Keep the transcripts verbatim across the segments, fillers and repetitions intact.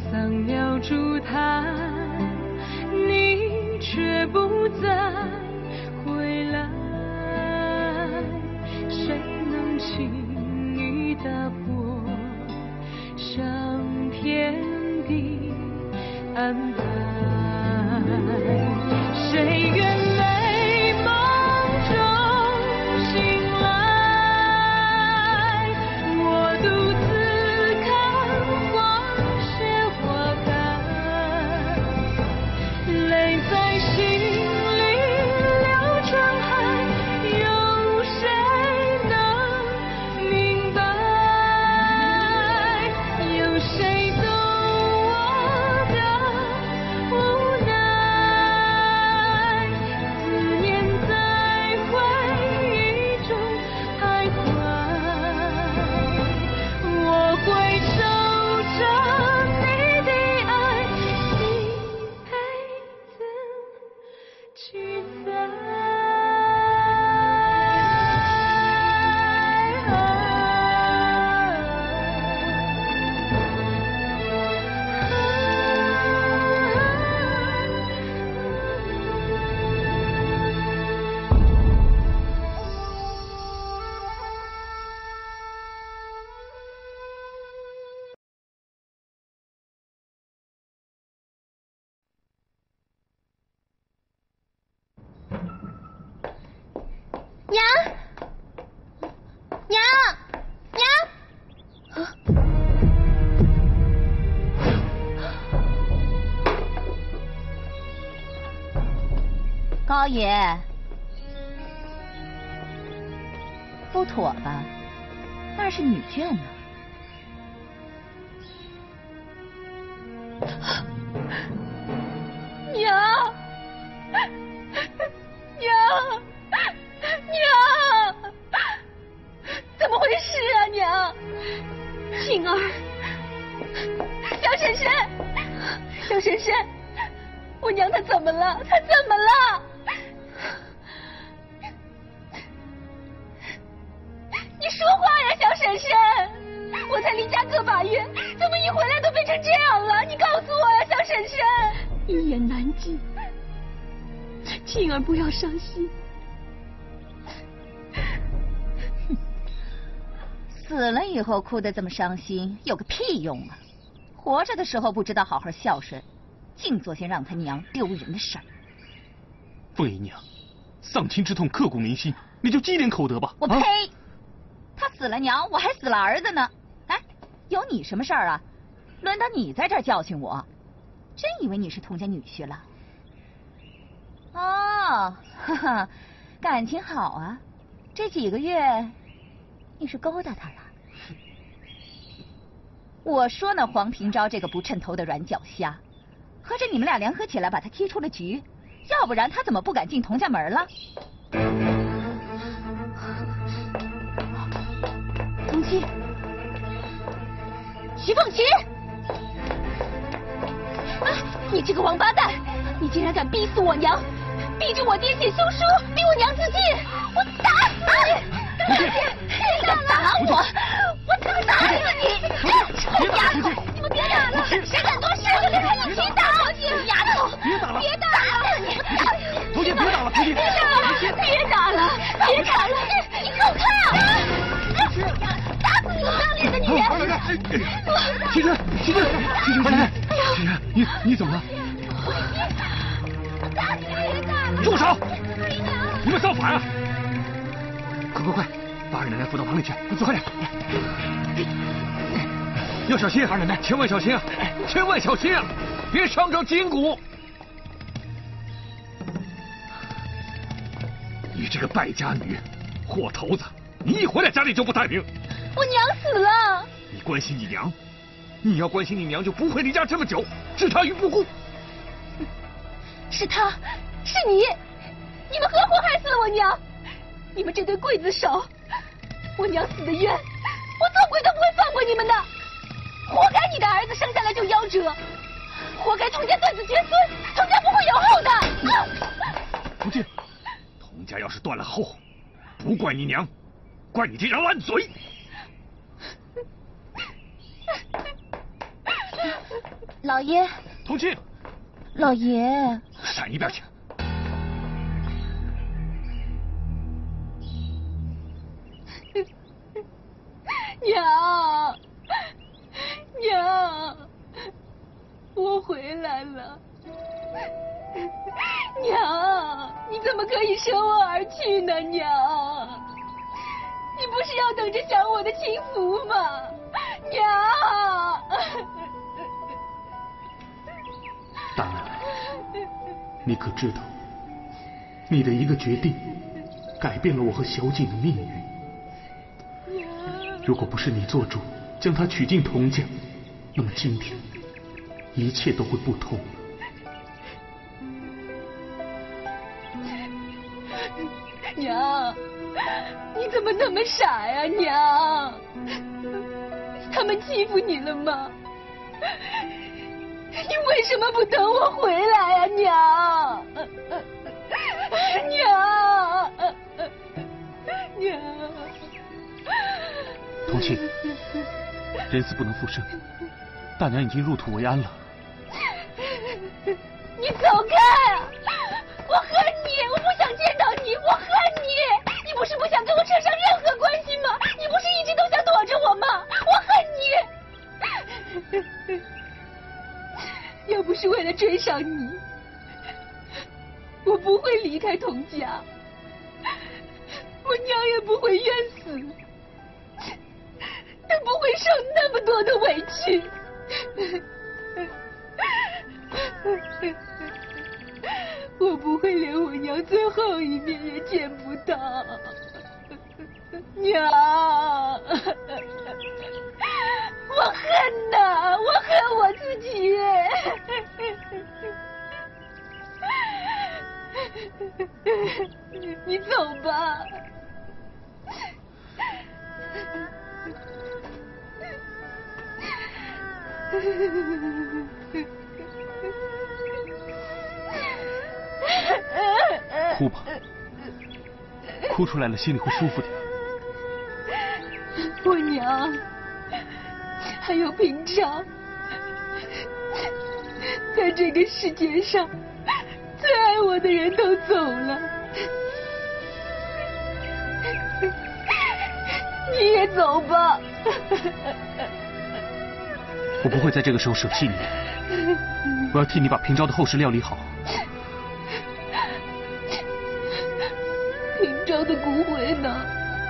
桑苗烛台，你却不再回来。谁能轻易打破上天的安排？谁愿美梦中醒来？我独自看花谢花开，泪在心里流成海，有谁能明白？有谁懂我的无奈？思念在回忆中徘徊，我会守着你的爱，一辈子记载。 娘，娘，娘！啊！ 高爷，不妥吧？那是女眷呢。 娘，娘！娘，怎么回事啊，娘？庆儿，小婶婶，小婶婶，我娘她怎么了？她怎么了？你说话呀，小婶婶！我才离家个把月，怎么一回来都变成这样了？你告诉我呀，小婶婶！ 一言难尽，庆儿不要伤心。 死了以后哭得这么伤心，有个屁用啊！活着的时候不知道好好孝顺，净做些让他娘丢人的事儿。 凤姨娘，丧亲之痛刻骨铭心，你就积点口德吧。 我呸！啊、他死了娘，我还死了儿子呢。哎，有你什么事儿啊？轮到你在这儿教训我？真以为你是童家女婿了？哦，哈哈，感情好啊！这几个月你是勾搭他了？我说呢，黄平昭这个不称头的软脚虾，合着你们俩联合起来把他踢出了局，要不然他怎么不敢进童家门了？ 凤七， 徐凤琪，啊！你这个王八蛋，你竟然敢逼死我娘，逼着我爹写休书，逼我娘自尽，我打死你！你敢打我，我打死你！臭丫头，你们别打了，谁敢多事我就跟他一起打！丫头， 别打了， 别打了！ 头姐别打了，头姐别打了，别打了，别打了！你给我看！打死你个不要脸的女人！ 齐春，齐春，齐春，快来！齐春，你你怎么了？住手！你们造反啊！快快快，把二奶奶扶到旁边去，走快点！要小心，二奶奶，千万小心啊！千万小心啊！别伤着筋骨！你这个败家女，货头子！你一回来家里就不太平。 我娘死了。 你关心你娘？你要关心你娘，就不会离家这么久，置她于不顾。 是他，是你，你们合伙害死了我娘！你们这对刽子手，我娘死的冤，我做鬼都不会放过你们的！活该你的儿子生下来就夭折，活该童家断子绝孙，童家不会有后的！ 不进，童家要是断了后，不怪你娘，怪你这张烂嘴！ 老爷。 同庆。 老爷。 闪一边去！ 娘，娘，我回来了。娘，你怎么可以舍我而去呢？娘，你不是要等着享我的清福吗？娘。 大奶奶，你可知道，你的一个决定，改变了我和小景的命运。如果不是你做主将她娶进童家，那么今天一切都会不同。 娘，你怎么那么傻呀，娘？他们欺负你了吗？你为什么不等我回来呀，娘？娘，娘。 同庆，人死不能复生，大娘已经入土为安了。 你走开啊！我恨你，我不想见到你，我恨你！你不是不想跟我扯上任何关系吗？你不是一直都想躲着我吗？我恨你！要不是为了追上你，我不会离开童家，我娘也不会冤死，她不会受那么多的委屈。我不会连我娘最后一面也见不到，娘，我恨呐，我恨我自己。你走吧。 哭吧，哭出来了心里会舒服点。 我娘还有平常，在这个世界上最爱我的人都走了，你也走吧。 我不会在这个时候舍弃你，我要替你把平昭的后事料理好。 平昭的骨灰呢？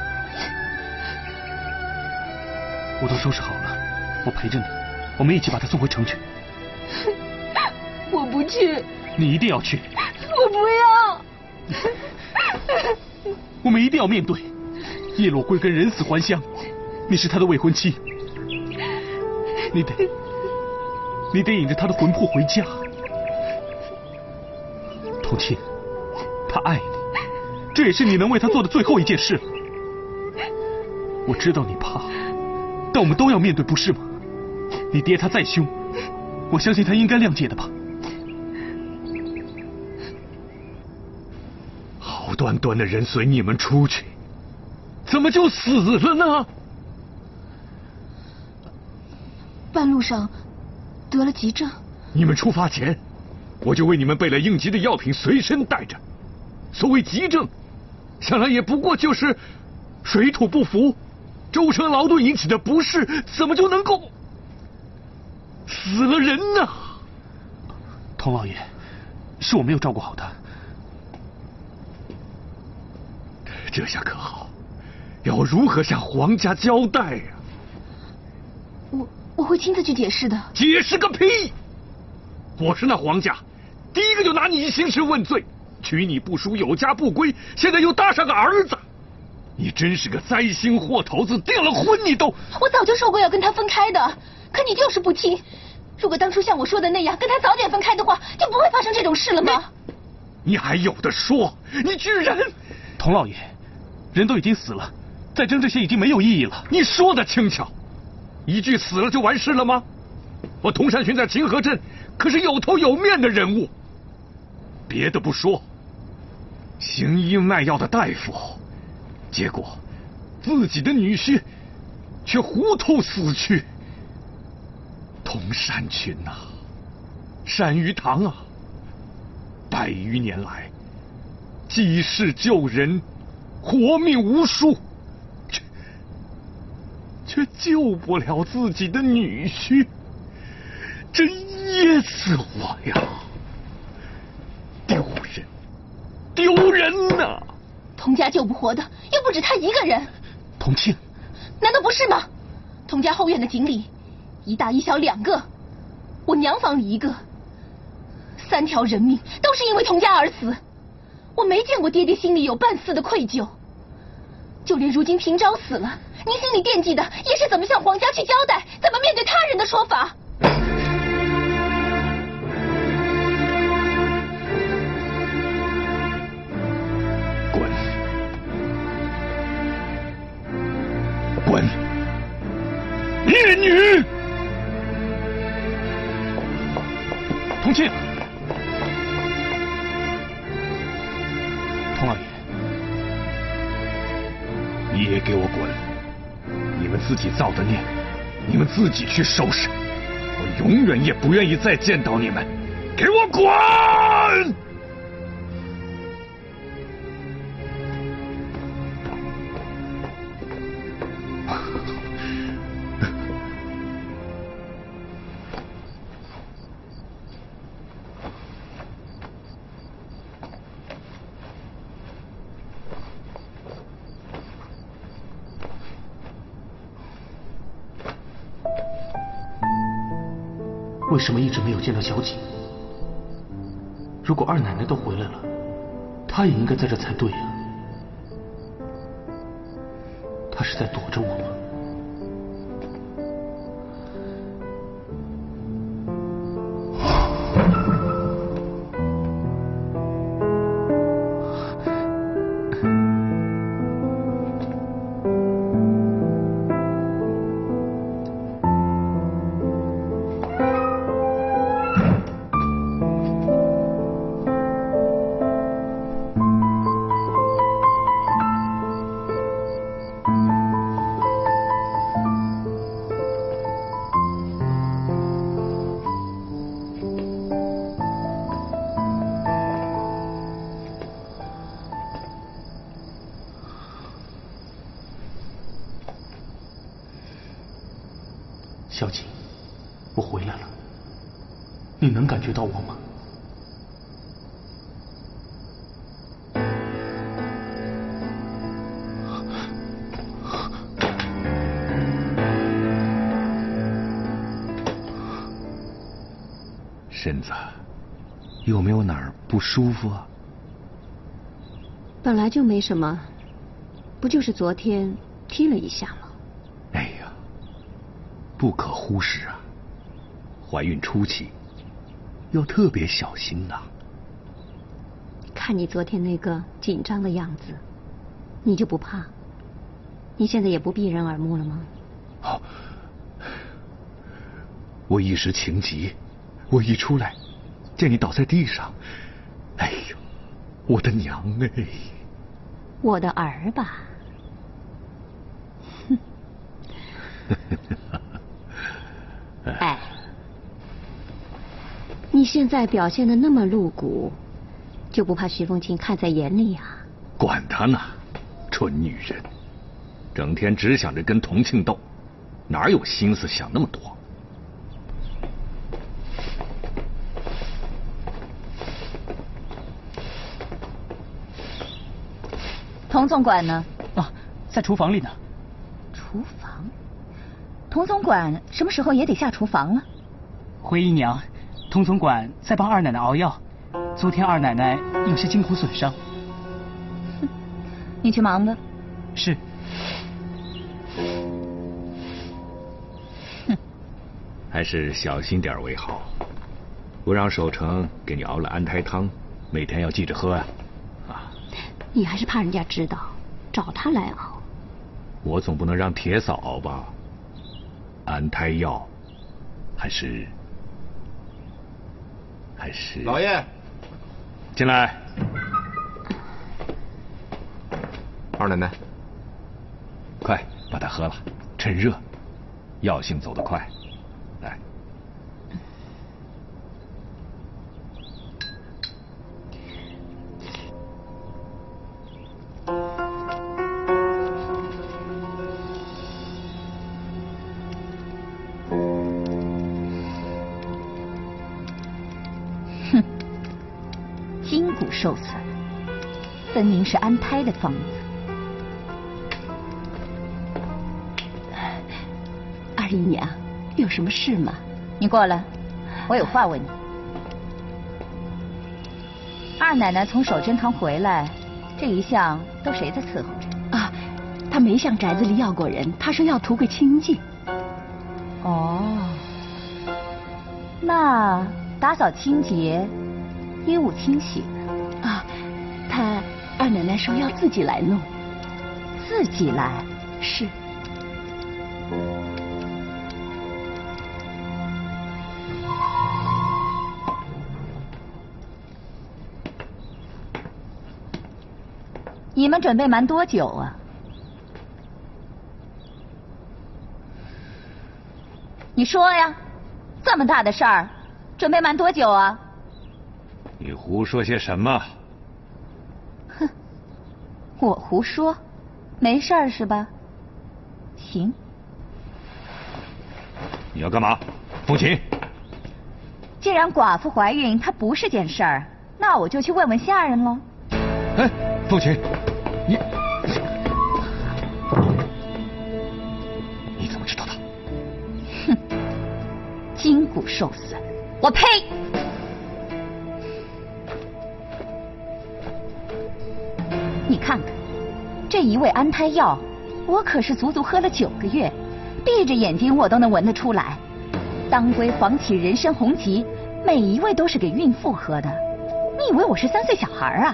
我都收拾好了，我陪着你，我们一起把他送回城去。 我不去。 你一定要去。 我不要。 我们一定要面对，叶落归根，人死还乡。你是他的未婚妻，你得，你得引着他的魂魄回家。同庆，他爱你，这也是你能为他做的最后一件事了。我知道你怕，但我们都要面对，不是吗？你爹他再凶，我相信他应该谅解的吧。 好端端的人随你们出去，怎么就死了呢？ 半路上得了急症。 你们出发前，我就为你们备了应急的药品，随身带着。所谓急症，想来也不过就是水土不服、周身劳顿引起的不适，怎么就能够死了人呢？ 童老爷，是我没有照顾好他。 这下可好，要如何向皇家交代呀？ 我我会亲自去解释的。 解释个屁！我是那皇家，第一个就拿你兴师问罪，娶你不淑，有家不归，现在又搭上个儿子，你真是个灾星祸头子！订了婚你都…… 我早就说过要跟他分开的，可你就是不听。如果当初像我说的那样，跟他早点分开的话，就不会发生这种事了吗？ 你, 你还有的说？你居然…… 童老爷，人都已经死了，再争这些已经没有意义了。 你说的轻巧，一句死了就完事了吗？我童山群在清河镇可是有头有面的人物，别的不说，行医卖药的大夫，结果自己的女婿却糊涂死去。童山群呐、啊， 单于堂啊，百余年来济世救人，活命无数，却却救不了自己的女婿，真噎死我呀！丢人，丢人呐！ 童家救不活的又不止他一个人。 童庆， 难道不是吗？童家后院的井里，一大一小两个，我娘房里一个，三条人命都是因为童家而死。我没见过爹爹心里有半丝的愧疚。就连如今平昭死了，您心里惦记的也是怎么向皇家去交代，怎么面对他人的说法。 滚！滚！孽女！ 童庆，童老爷， 也给我滚！你们自己造的孽，你们自己去收拾。我永远也不愿意再见到你们，给我滚！ 为什么一直没有见到小景？如果二奶奶都回来了，她也应该在这才对呀。她是在躲着我吗？小景，我回来了，你能感觉到我吗？ 身子有没有哪儿不舒服啊？ 本来就没什么，不就是昨天踢了一下吗？ 哎呀，不可忽视啊！怀孕初期要特别小心呐。 看你昨天那个紧张的样子，你就不怕？你现在也不避人耳目了吗？ 哦，我一时情急，我一出来见你倒在地上，哎呦，我的娘哎！ 我的儿吧。哼。哎，你现在表现得那么露骨，就不怕徐凤琴看在眼里啊？ 管他呢，蠢女人，整天只想着跟同庆斗，哪有心思想那么多？ 童总管呢？ 啊，在厨房里呢。 厨房？童总管什么时候也得下厨房了？ 回姨娘，童总管在帮二奶奶熬药，昨天二奶奶有些筋骨损伤。 哼，你去忙吧。 是。 哼， 还是小心点为好。我让守城给你熬了安胎汤，每天要记着喝啊。啊。 你还是怕人家知道，找他来熬。 我总不能让铁嫂熬吧？安胎药，还是还是老爷， 进来。 二奶奶， 快把它喝了，趁热，药性走得快。来， 哼，筋骨受损，分明是安胎的方子。 二姨娘，有什么事吗？ 你过来，我有话问你。二奶奶从守贞堂回来，这一向都谁在伺候着？ 啊，她没向宅子里要过人，她说要图个清静。 哦，那打扫清洁、衣物清洗呢？ 啊，她二奶奶说要自己来弄。 自己来？ 是。 你们准备瞒多久啊？你说呀，这么大的事儿，准备瞒多久啊？ 你胡说些什么？ 哼，我胡说，没事儿是吧？行。 你要干嘛，凤琴？ 既然寡妇怀孕，她不是件事儿，那我就去问问下人喽。 哎，凤琴，你你怎么知道的？ 哼，筋骨受损，我呸！你看看，这一味安胎药，我可是足足喝了九个月，闭着眼睛我都能闻得出来。当归、黄芪、人参、红棘，每一味都是给孕妇喝的。你以为我是三岁小孩啊？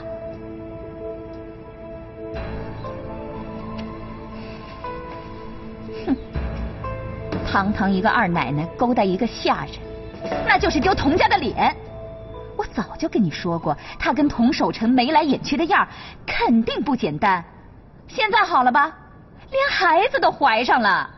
哼，堂堂一个二奶奶勾搭一个下人，那就是丢童家的脸。我早就跟你说过，她跟童守诚眉来眼去的样儿，肯定不简单。现在好了吧，连孩子都怀上了。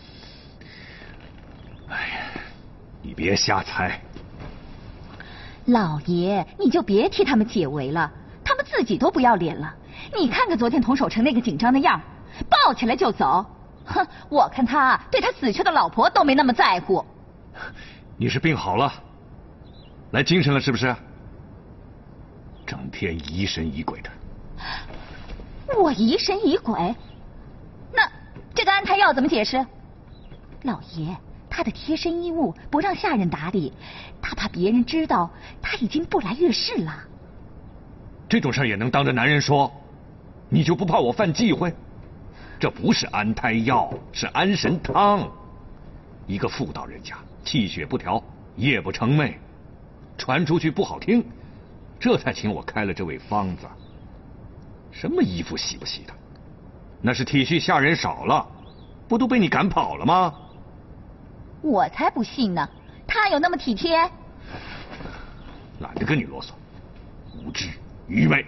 哎呀，你别瞎猜。 老爷，你就别替他们解围了，他们自己都不要脸了。你看看昨天童守诚那个紧张的样，抱起来就走。哼，我看他对他死去的老婆都没那么在乎。 你是病好了，来精神了是不是？整天疑神疑鬼的。 我疑神疑鬼？那这个安胎药怎么解释？老爷，他的贴身衣物不让下人打理，他怕别人知道他已经不来月事了。 这种事也能当着男人说？你就不怕我犯忌讳？这不是安胎药，是安神汤。一个妇道人家，气血不调，夜不成寐，传出去不好听，这才请我开了这味方子。什么衣服洗不洗的，那是体恤下人少了，不都被你赶跑了吗？ 我才不信呢，他有那么体贴？ 懒得跟你啰嗦，无知愚昧。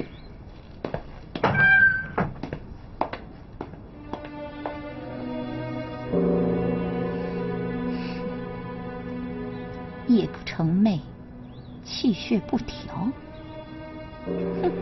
夜不成寐，气血不调。哼，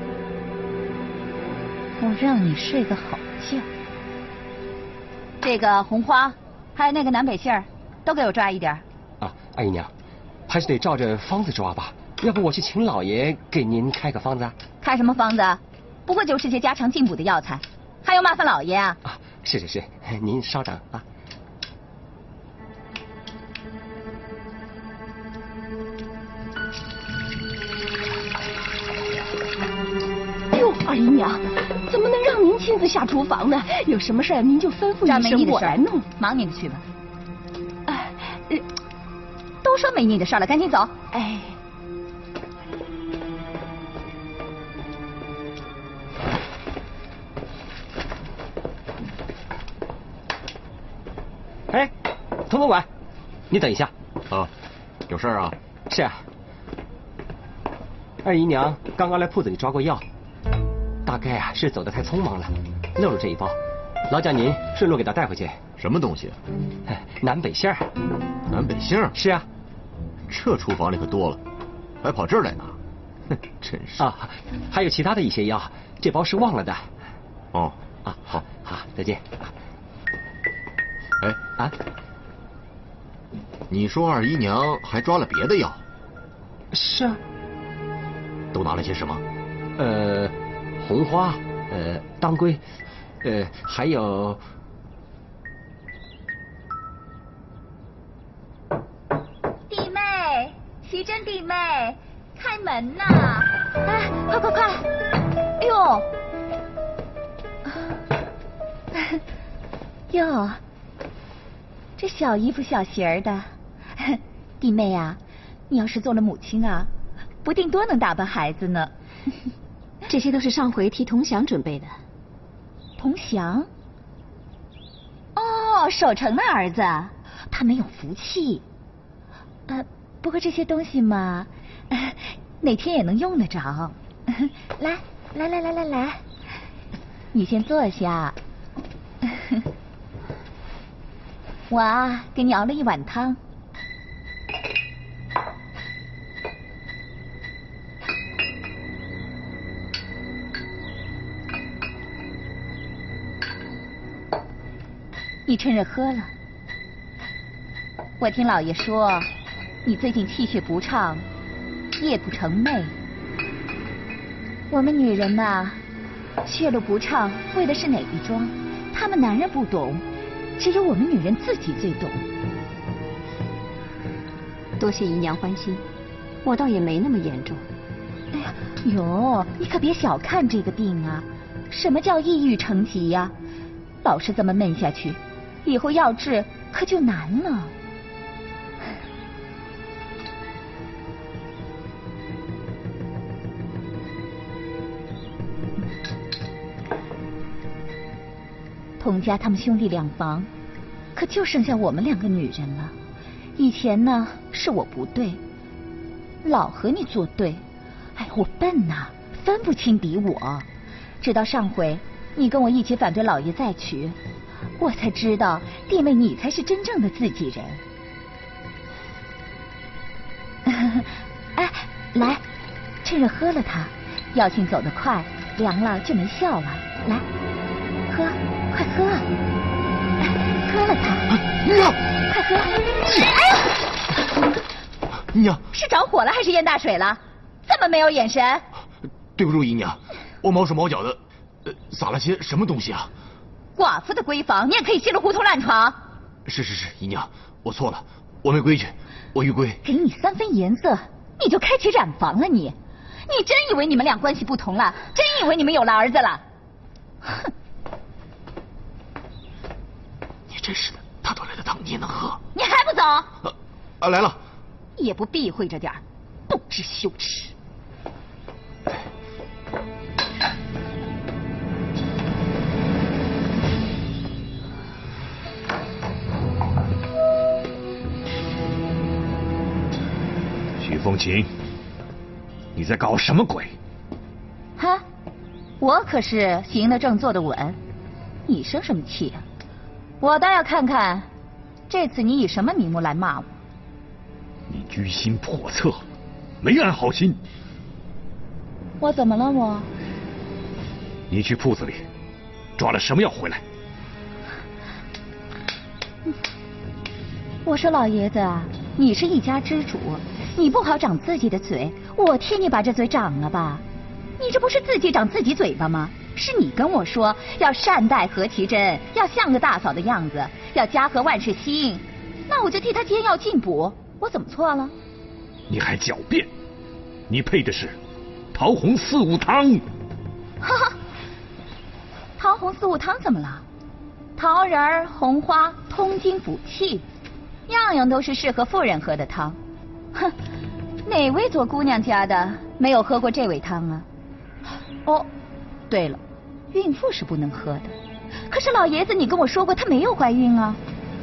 我让你睡个好觉。这个红花，还有那个南北杏儿，都给我抓一点。 啊，二姨娘，还是得照着方子抓吧。要不我去请老爷给您开个方子啊？ 开什么方子？不过就是些家常进补的药材，还用麻烦老爷啊？ 啊，是是是，您稍等啊。 二姨娘，怎么能让您亲自下厨房呢？有什么事儿您就吩咐一声，我来弄。 忙你的去吧。 哎、呃， 都说没你的事了，赶紧走。 哎。 哎，佟总管，你等一下。 啊，有事啊？ 是啊。二姨娘刚刚来铺子里抓过药。大概啊是走得太匆忙了，漏了这一包，劳驾您顺路给他带回去。 什么东西？ 南北杏儿。 南北杏儿？ 是啊， 这厨房里可多了，还跑这儿来拿，哼，真是啊！还有其他的一些药，这包是忘了的。 哦， 啊，好，好，再见。 哎， 啊， 你说二姨娘还抓了别的药？ 是啊。 都拿了些什么？ 呃，红花，呃，当归，呃，还有。 弟妹，奇珍弟妹，开门呐！哎，快快快！哎呦，哟，这小衣服小鞋儿的，弟妹啊，你要是做了母亲啊，不定多能打扮孩子呢。 这些都是上回替童祥准备的。 童祥？哦，守城的儿子，他没有福气。呃，不过这些东西嘛，呃、哪天也能用得着。来，来来来来来，你先坐下。我啊，给你熬了一碗汤。你趁热喝了。我听老爷说，你最近气血不畅，夜不成寐。我们女人呐，血路不畅，为的是哪一桩？他们男人不懂，只有我们女人自己最懂。 多谢姨娘关心，我倒也没那么严重。 哎呀，哟，你可别小看这个病啊！什么叫抑郁成疾呀？老是这么闷下去，以后要治可就难了。童家他们兄弟两房，可就剩下我们两个女人了。以前呢，是我不对，老和你作对。哎，我笨呐，分不清敌我。直到上回你跟我一起反对老爷再娶，我才知道弟妹你才是真正的自己人。哎，来，趁热喝了它，药性走得快，凉了就没效了。来，喝，快喝！哎，喝了它， 娘， 快喝！哎呀， 娘， 是着火了还是淹大水了？这么没有眼神！ 对不住姨娘，我毛手毛脚的，呃，撒了些什么东西啊？ 寡妇的闺房，你也可以稀里糊涂乱闯？ 是是是，姨娘，我错了，我没规矩，我逾规。 给你三分颜色，你就开启染房了你？你真以为你们俩关系不同了？真以为你们有了儿子了？哼！ 你真是的，他端来的汤你也能喝？ 你还不走？ 啊啊，来了！ 也不避讳着点，不知羞耻。 许风琴，你在搞什么鬼？ 哈，我可是行得正坐得稳，你生什么气啊？我倒要看看，这次你以什么名目来骂我？ 你居心叵测，没安好心。 我怎么了我？ 你去铺子里抓了什么药回来？ 我说老爷子啊，你是一家之主，你不好长自己的嘴，我替你把这嘴长了吧？你这不是自己长自己嘴巴吗？是你跟我说要善待何其珍，要像个大嫂的样子，要家和万事兴，那我就替她煎药进补，我怎么错了？ 你还狡辩，你配的是桃红四物汤。 哈哈，桃红四物汤怎么了？桃仁儿、红花，通经补气，样样都是适合妇人喝的汤。哼，哪位做姑娘家的没有喝过这味汤啊？哦，对了，孕妇是不能喝的。可是老爷子，你跟我说过她没有怀孕啊。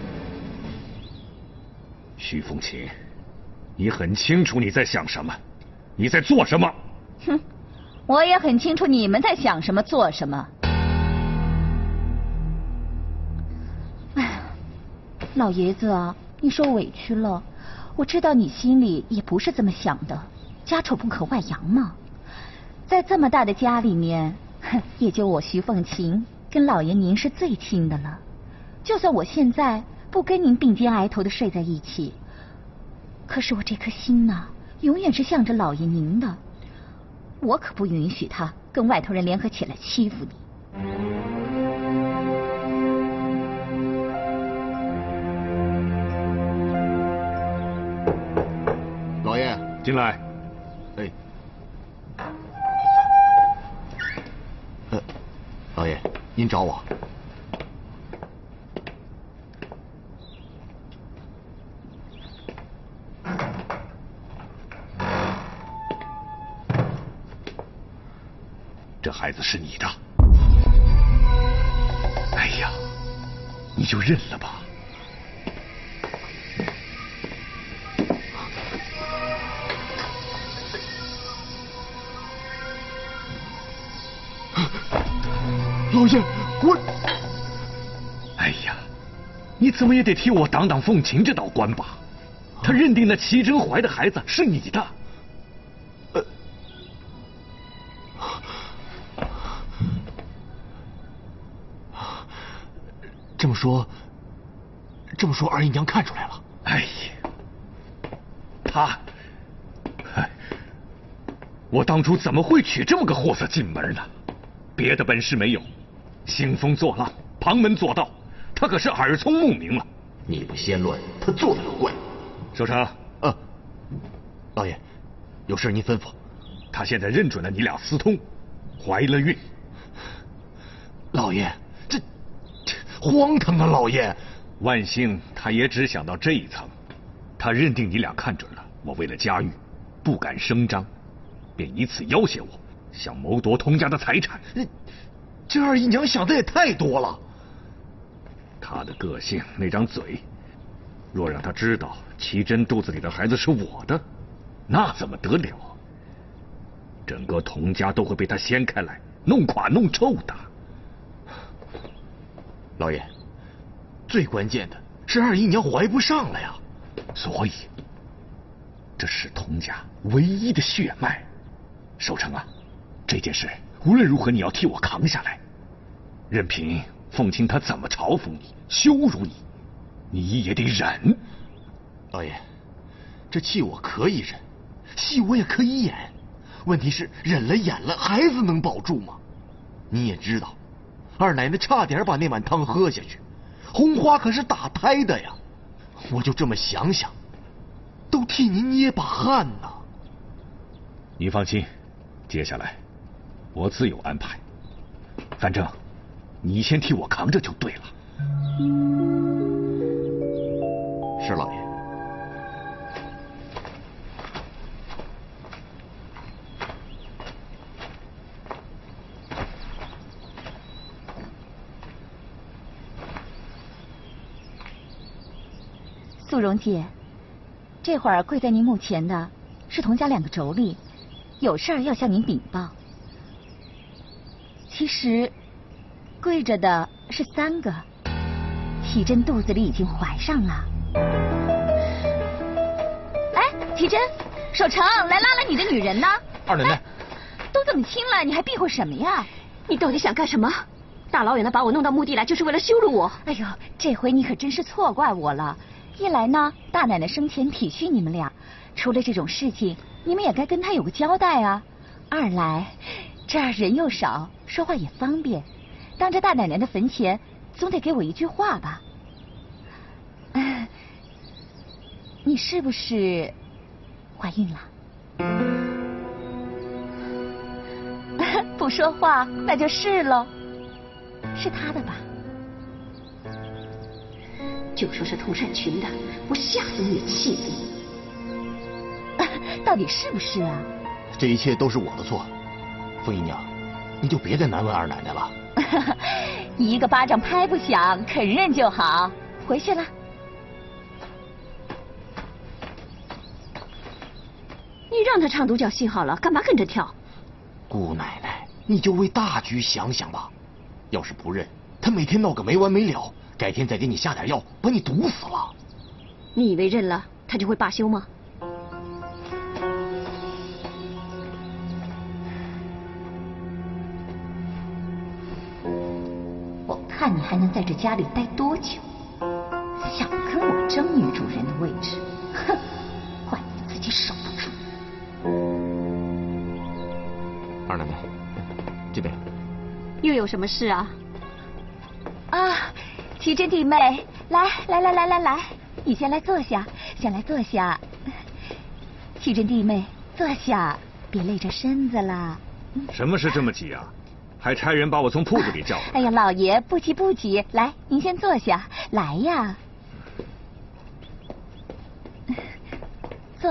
徐凤琴，你很清楚你在想什么，你在做什么。 哼，我也很清楚你们在想什么做什么。哎呀，老爷子啊，你受委屈了。我知道你心里也不是这么想的，家丑不可外扬嘛。在这么大的家里面，哼，也就我徐凤琴跟老爷您是最亲的了。就算我现在不跟您并肩挨头的睡在一起，可是我这颗心呐， 永远是向着老爷您的。我可不允许他跟外头人联合起来欺负你。 老爷， 进来。 哎，呃，老爷，您找我？ 这孩子是你的，哎呀，你就认了吧。 老爷，我…… 哎呀，你怎么也得替我挡挡凤琴这道关吧？他认定那齐真怀的孩子是你的。 呃。这么说，这么说，二姨娘看出来了。 哎呀，他，哎，我当初怎么会娶这么个货色进门呢？别的本事没有，兴风作浪，旁门左道，他可是耳聪目明了。 你不先乱，他做的就怪。 守城， 啊，老爷，有事您吩咐。 他现在认准了你俩私通，怀了孕。 老爷，这这荒唐啊！老爷， 万幸他也只想到这一层，他认定你俩看准了我为了家玉不敢声张，便以此要挟我，想谋夺童家的财产。 这二姨娘想的也太多了。 他的个性，那张嘴，若让他知道齐真肚子里的孩子是我的，那怎么得了？整个童家都会被他掀开来，弄垮弄臭的。 老爷，最关键的是二姨娘怀不上了呀。 所以，这是童家唯一的血脉。守城啊，这件事无论如何你要替我扛下来，任凭凤琴她怎么嘲讽你、羞辱你，你也得忍。 老爷，这气我可以忍，戏我也可以演，问题是忍了演了，孩子能保住吗？你也知道，二奶奶差点把那碗汤喝下去，红花可是打胎的呀。我就这么想想，都替您捏把汗呐。 你放心，接下来我自有安排，反正你先替我扛着就对了。 是老爷。 素荣姐，这会儿跪在您墓前的是童家两个妯娌，有事儿要向您禀报。其实跪着的是三个，齐真肚子里已经怀上了。哎，齐真，守城来拉拉你的女人呢？ 二奶奶， 哎，都这么亲了，你还避讳什么呀？ 你到底想干什么？大老远的把我弄到墓地来，就是为了羞辱我？ 哎呦，这回你可真是错怪我了。一来呢，大奶奶生前体恤你们俩，出了这种事情，你们也该跟她有个交代啊。二来，这儿人又少，说话也方便，当着大奶奶的坟前，总得给我一句话吧。哎，你是不是怀孕了？不说话，那就是喽。是他的吧？ 就说是童善群的，我吓死你也气死你！到底是不是啊？ 这一切都是我的错，凤姨娘，你就别再难为二奶奶了。 一个巴掌拍不响，肯认就好。回去了。 你让他唱独角戏好了，干嘛跟着跳？ 姑奶奶，你就为大局想想吧。要是不认，他每天闹个没完没了。改天再给你下点药，把你毒死了。 你以为认了他就会罢休吗？ 我看你还能在这家里待多久？想跟我争女主人的位置，哼，怪你自己守不住。 奶奶，这边。 又有什么事啊？ 啊，奇珍弟妹，来来来来来来，你先来坐下，先来坐下。奇珍弟妹，坐下，别累着身子了。 什么事这么急啊？还差人把我从铺子里叫来。 哎呀，老爷不急不急，来，您先坐下，来呀，坐。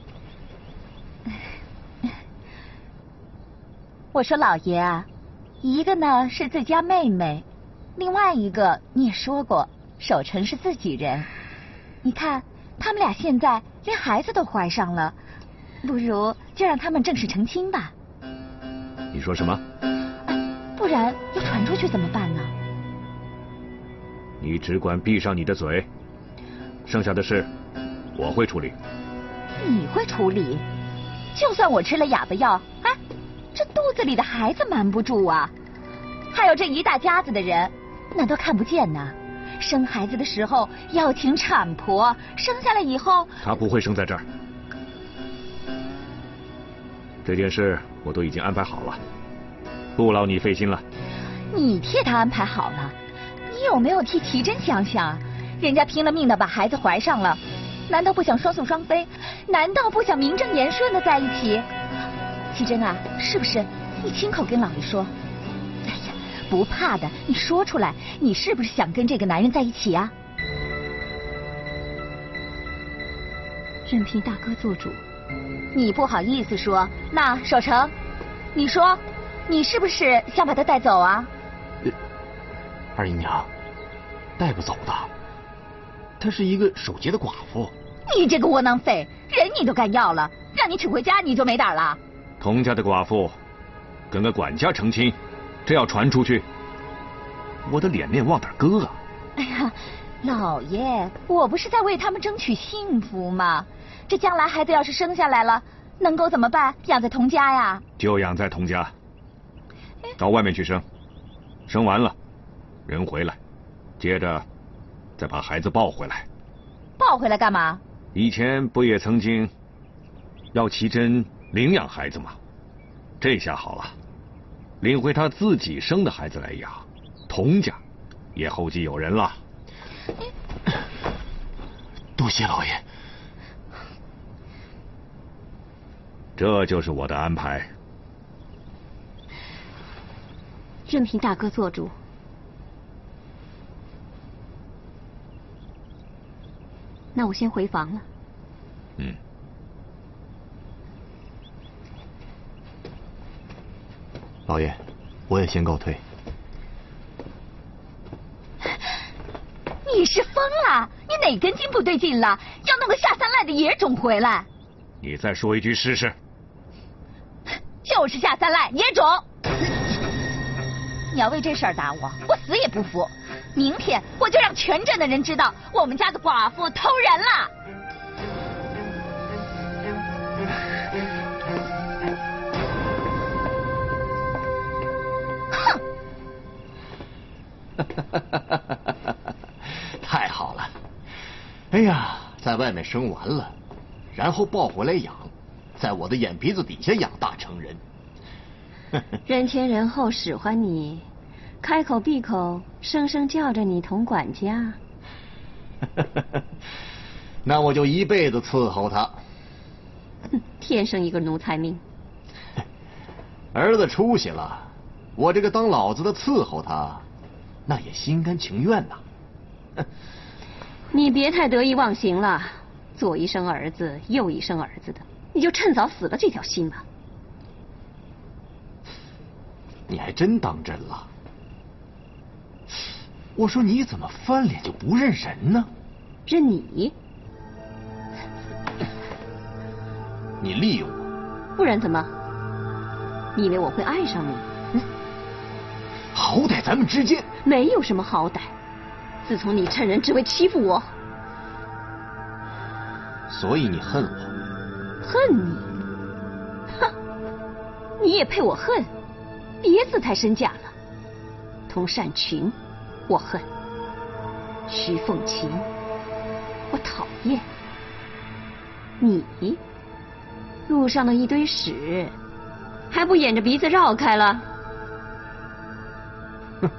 我说老爷啊，一个呢是自家妹妹，另外一个你也说过，守成是自己人。你看他们俩现在连孩子都怀上了，不如就让他们正式成亲吧。 你说什么？ 不然要传出去怎么办呢？ 你只管闭上你的嘴，剩下的事我会处理。 你会处理？就算我吃了哑巴药，哎，这肚子里的孩子瞒不住啊！还有这一大家子的人，难道看不见呢？生孩子的时候要请产婆，生下来以后， 他不会生在这儿。这件事我都已经安排好了，不劳你费心了。 你替他安排好了，你有没有替奇珍想想？人家拼了命的把孩子怀上了，难道不想双宿双飞？难道不想名正言顺的在一起？奇珍啊，是不是？你亲口跟老爷说。哎呀，不怕的，你说出来，你是不是想跟这个男人在一起啊？ 任凭大哥做主。 你不好意思说，那守成，你说，你是不是想把他带走啊？ 呃、二姨娘，带不走的，她是一个守节的寡妇。 你这个窝囊废，人你都敢要了，让你娶回家你就没胆了？ 童家的寡妇跟个管家成亲，这要传出去，我的脸面往哪搁啊？ 哎呀，老爷，我不是在为他们争取幸福吗？这将来孩子要是生下来了，能够怎么办？养在童家呀？ 就养在童家，到外面去生，生完了，人回来，接着再把孩子抱回来。 抱回来干嘛？ 以前不也曾经要奇珍领养孩子吗？这下好了，领回他自己生的孩子来养，童家也后继有人了。 多谢老爷。 这就是我的安排。 任凭大哥做主。那我先回房了。 嗯。 老爷，我也先告退。 你是疯了？你哪根筋不对劲了？要弄个下三滥的野种回来？ 你再说一句试试。 就是下三滥野种。你要为这事儿打我，我死也不服。明天我就让全镇的人知道我们家的寡妇偷人了。 哼！太好了！哎呀，在外面生完了，然后抱回来养，在我的眼皮子底下养大成人。 人前人后使唤你，开口闭口声声叫着你同管家。 那我就一辈子伺候他。 天生一个奴才命。 儿子出息了，我这个当老子的伺候他，那也心甘情愿呐。 你别太得意忘形了，左一生儿子，右一生儿子的，你就趁早死了这条心吧。 你还真当真了？我说你怎么翻脸就不认人呢？ 认你？ 你利用我？ 不然怎么？你以为我会爱上你？ 嗯，好歹咱们之间没有什么好歹。自从你趁人之危欺负我， 所以你恨我？ 恨你？哼，你也配我恨？别自抬身价了。童善群，我恨；徐凤琴，我讨厌。你路上的一堆屎， 还不掩着鼻子绕开了？ 哼，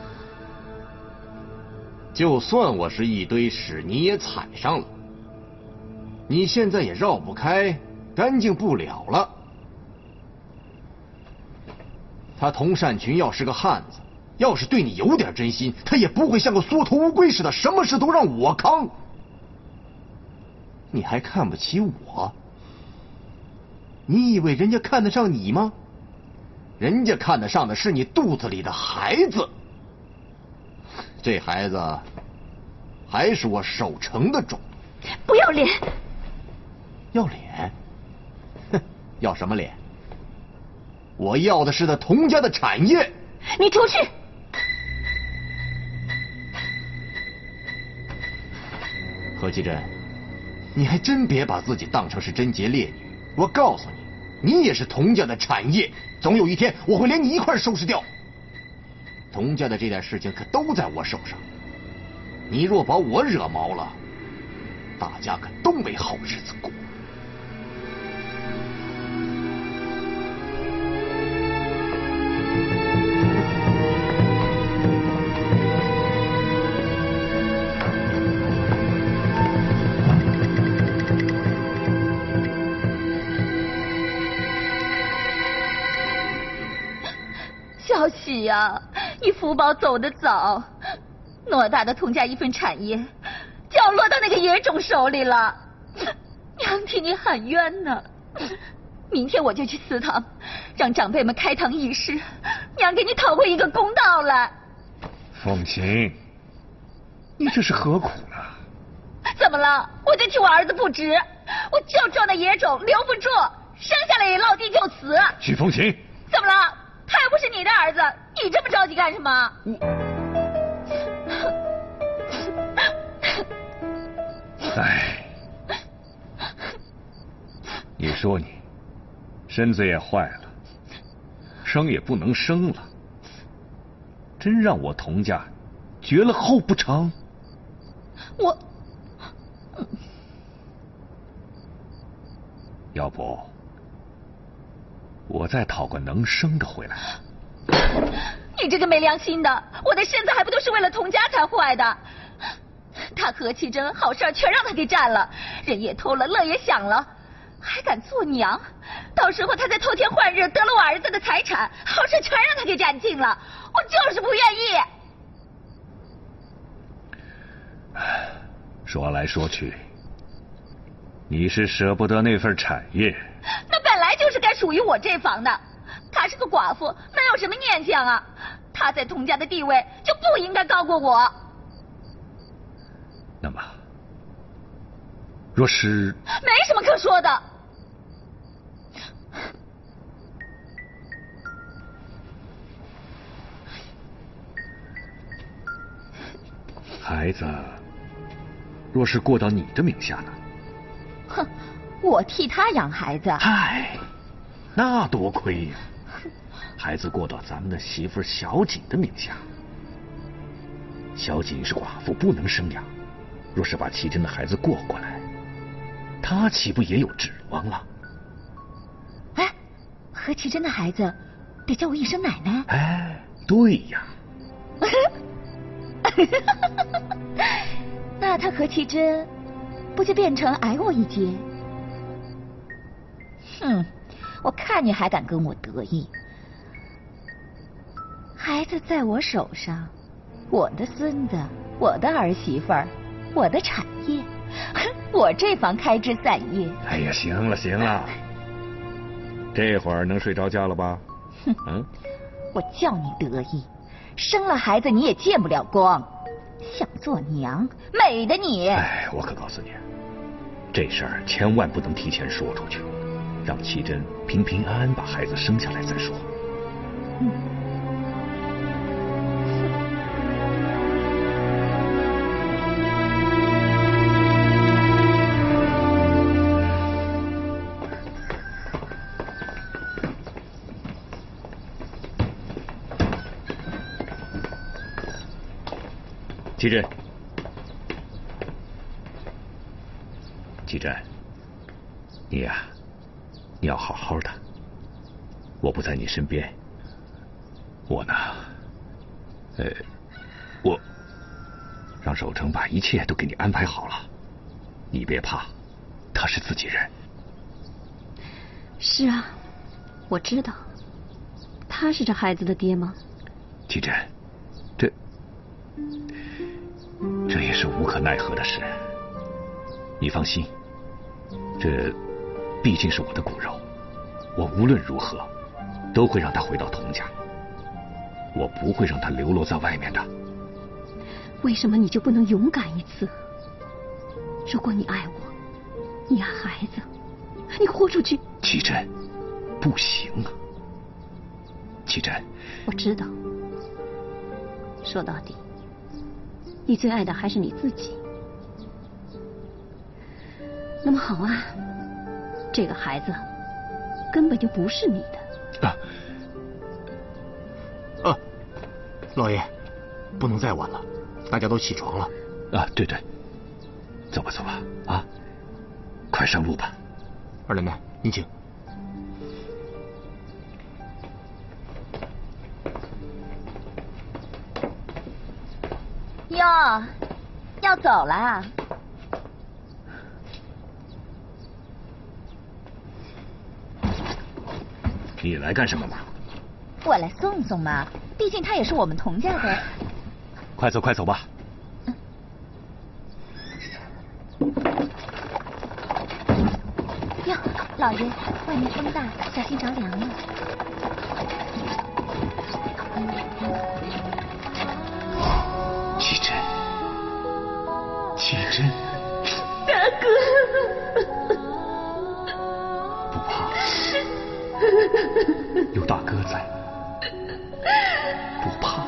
就算我是一堆屎，你也踩上了，你现在也绕不开，干净不了了。他佟善群要是个汉子，要是对你有点真心，他也不会像个缩头乌龟似的，什么事都让我扛。你还看不起我？你以为人家看得上你吗？人家看得上的是你肚子里的孩子。这孩子还是我守城的种。 不要脸！ 要脸？哼，要什么脸？我要的是他佟家的产业。 你出去！ 何其珍，你还真别把自己当成是贞洁烈女。我告诉你，你也是佟家的产业，总有一天我会连你一块收拾掉。佟家的这点事情可都在我手上，你若把我惹毛了，大家可都没好日子过。 小喜呀，你福宝走得早，偌大的佟家一份产业，就要落到那个野种手里了。娘替你喊冤呢。明天我就去祠堂，让长辈们开堂议事，娘给你讨回一个公道来。 凤琴，你这是何苦呢？ 怎么了？我就替我儿子不值，我就撞那野种留不住，生下来也落地就死。 许凤琴， 怎么了？他又不是你的儿子，你这么着急干什么？ 哎，你说你身子也坏了，生也不能生了，真让我佟家绝了后不成？ 我， 要不我再讨个能生的回来。 你这个没良心的，我的身子还不都是为了佟家才坏的？他何其珍好事全让他给占了，人也偷了，乐也享了，还敢做娘？到时候他再偷天换日得了我儿子的财产，好事全让他给占尽了，我就是不愿意。 说来说去，你是舍不得那份产业。 那本来就是该属于我这房的，她是个寡妇，能有什么念想啊？她在佟家的地位就不应该高过我。 那么，若是没什么可说的。 孩子若是过到你的名下呢？ 哼，我替他养孩子。 嗨，那多亏呀！孩子过到咱们的媳妇小锦的名下，小锦是寡妇，不能生养。若是把齐珍的孩子过过来，她岂不也有指望了？ 哎，何其珍的孩子得叫我一声奶奶。 哎，对呀。 那他何其珍不就变成矮我一截？哼，我看你还敢跟我得意？孩子在我手上，我的孙子，我的儿媳妇儿，我的产业，我这房开枝散叶。 哎呀，行了行了，这会儿能睡着觉了吧？ 哼，嗯，我叫你得意，生了孩子你也见不了光，想做娘，美的你！ 哎，我可告诉你，这事儿千万不能提前说出去，让齐珍平平安安把孩子生下来再说。 嗯。 齐珍，齐珍，你呀、啊，你要好好的。 我不在你身边，我呢，呃，我让守诚把一切都给你安排好了，你别怕，他是自己人。 是啊，我知道，他是这孩子的爹吗？ 启真，这这也是无可奈何的事。你放心，这毕竟是我的骨肉，我无论如何都会让他回到童家，我不会让他流落在外面的。 为什么你就不能勇敢一次？如果你爱我，你爱孩子，你豁出去。 启真，不行啊！启真， 我知道，说到底，你最爱的还是你自己。那么好啊，这个孩子根本就不是你的。 啊，啊，老爷，不能再晚了，大家都起床了。 啊，对对，走吧走吧，啊，快上路吧。 二奶奶，您请。 哟，要走了？ 你来干什么嘛？ 我来送送嘛，毕竟他也是我们童家的。 快走快走吧。 哟，老爷，外面风大，小心着凉了。 启真，启真， 大哥， 不怕，有大哥在，不怕。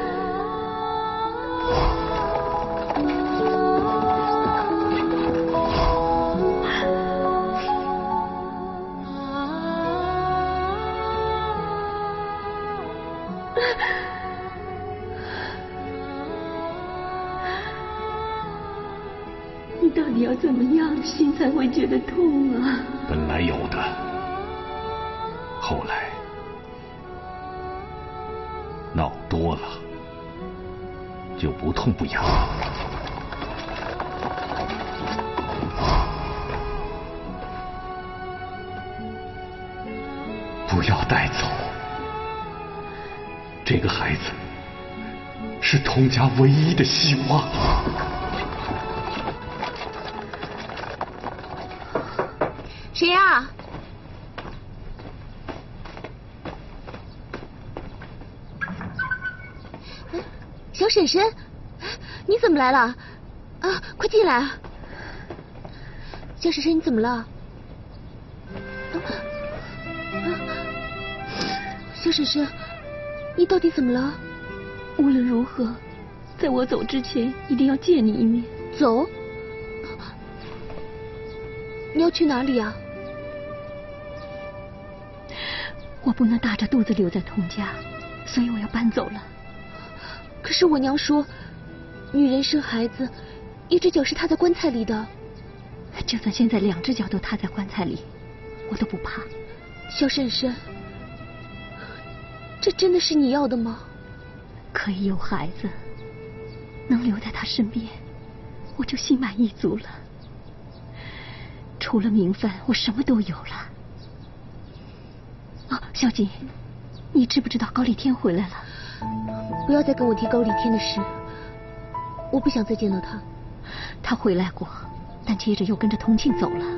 你到底要怎么样心才会觉得痛啊？ 本来有的，后来闹多了就不痛不痒了。不要带走这个孩子，是童家唯一的希望。 谁呀？小婶婶，你怎么来了？啊，快进来！小婶婶，你怎么了？啊，小婶婶，你到底怎么了？无论如何，在我走之前，一定要见你一面。走？你要去哪里啊？我不能大着肚子留在童家，所以我要搬走了。可是我娘说，女人生孩子，一只脚是踏在棺材里的。就算现在两只脚都踏在棺材里，我都不怕。小婶婶，这真的是你要的吗？可以有孩子，能留在他身边，我就心满意足了。除了名分，我什么都有了。啊，小锦，你知不知道高丽天回来了？不要再跟我提高丽天的事，我不想再见到他。他回来过，但接着又跟着同庆走了。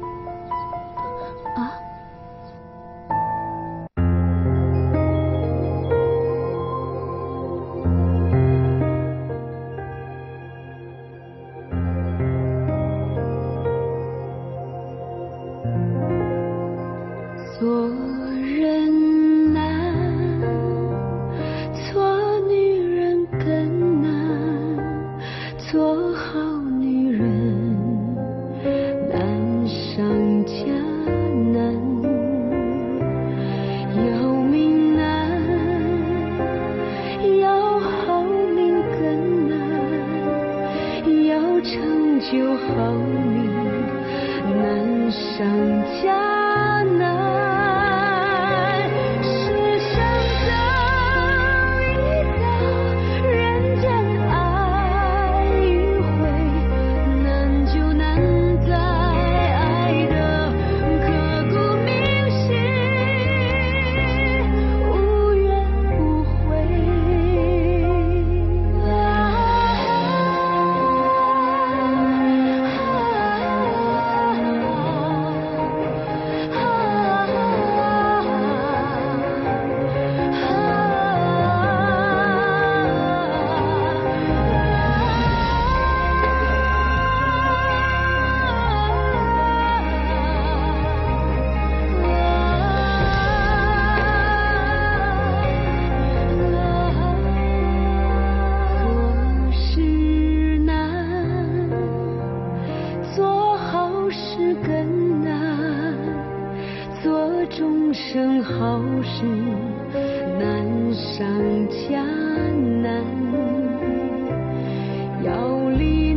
啊？ 做人难，做女人更难，做好女人难上加难，要命难，要好命更难，要成就好命难上加难。 这终生好事难上加难，要离